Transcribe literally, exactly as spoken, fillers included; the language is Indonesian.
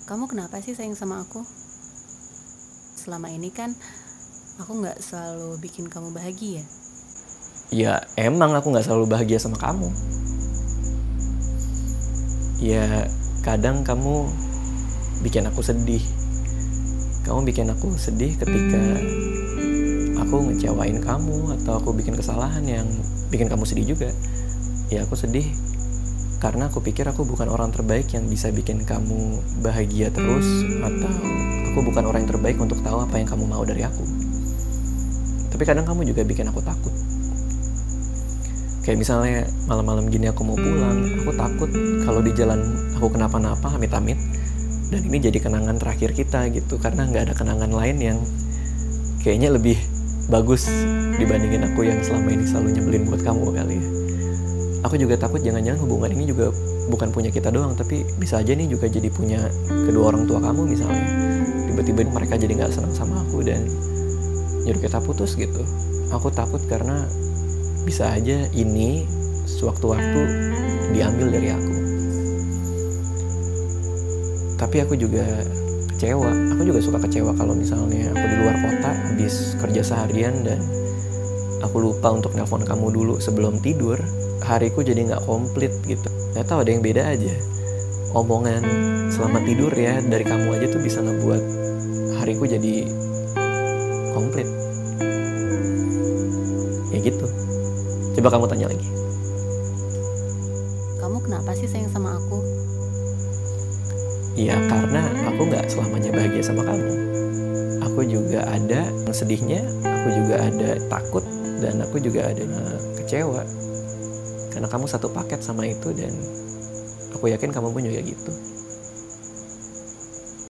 Kamu kenapa sih sayang sama aku? Selama ini kan aku gak selalu bikin kamu bahagia. Ya emang aku gak selalu bahagia sama kamu. Ya kadang kamu bikin aku sedih. Kamu bikin aku sedih ketika aku ngecewain kamu atau aku bikin kesalahan yang bikin kamu sedih juga. Ya aku sedih karena aku pikir aku bukan orang terbaik yang bisa bikin kamu bahagia terus, atau aku bukan orang yang terbaik untuk tahu apa yang kamu mau dari aku. Tapi kadang kamu juga bikin aku takut. Kayak misalnya malam-malam gini aku mau pulang, aku takut kalau di jalan aku kenapa-napa, amit-amit, dan ini jadi kenangan terakhir kita gitu, karena nggak ada kenangan lain yang kayaknya lebih bagus dibandingin aku yang selama ini selalu nyebelin buat kamu kali ya. Aku juga takut jangan-jangan hubungan ini juga bukan punya kita doang, tapi bisa aja nih juga jadi punya kedua orang tua kamu misalnya. Tiba-tiba mereka jadi gak senang sama aku dan nyuruh kita putus gitu. Aku takut karena bisa aja ini sewaktu-waktu diambil dari aku. Tapi aku juga kecewa. Aku juga suka kecewa kalau misalnya aku di luar kota habis kerja seharian dan aku lupa untuk nelpon kamu dulu sebelum tidur. Hariku jadi gak komplit gitu. Gak tahu, ada yang beda aja. Omongan selamat tidur ya dari kamu aja tuh bisa ngebuat hariku jadi komplit. Ya gitu. Coba kamu tanya lagi. Kamu kenapa sih sayang sama aku? Ya karena aku gak selamanya bahagia sama kamu. Aku juga ada sedihnya, aku juga ada takut, dan aku juga ada kecewa. Karena kamu satu paket sama itu, dan aku yakin kamu pun juga gitu.